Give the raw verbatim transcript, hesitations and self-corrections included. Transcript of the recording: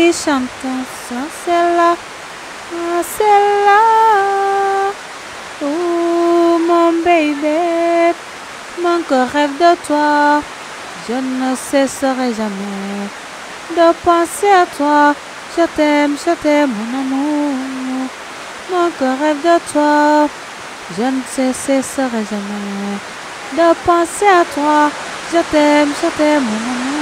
qui chante ça, c'est là, ah, c'est là. Oh mon baby, mon cœur rêve de toi. Je ne cesserai jamais de penser à toi. Je t'aime, je t'aime, mon amour. Mon cœur rêve de toi. Je ne cesserai jamais de penser à toi. Je t'aime, je t'aime, mon amour.